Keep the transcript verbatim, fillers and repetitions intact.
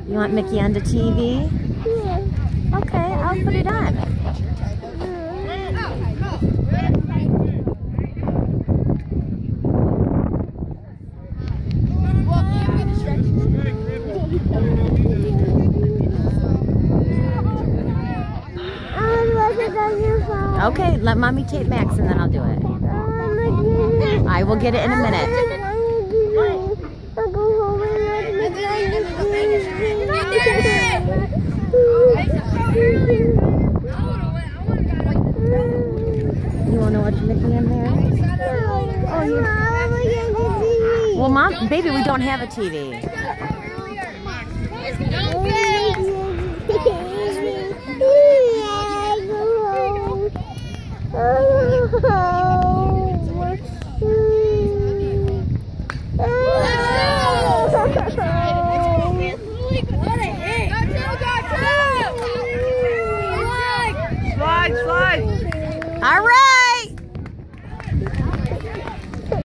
You want Mickey on the T V? Yeah. Okay, I'll put it on. Okay, let mommy tape Max and then I'll do it. I will get it in a minute. You want to watch Mickey in there? Oh, you... Well, mom, baby, we don't have a T V. Slide, slide. All right.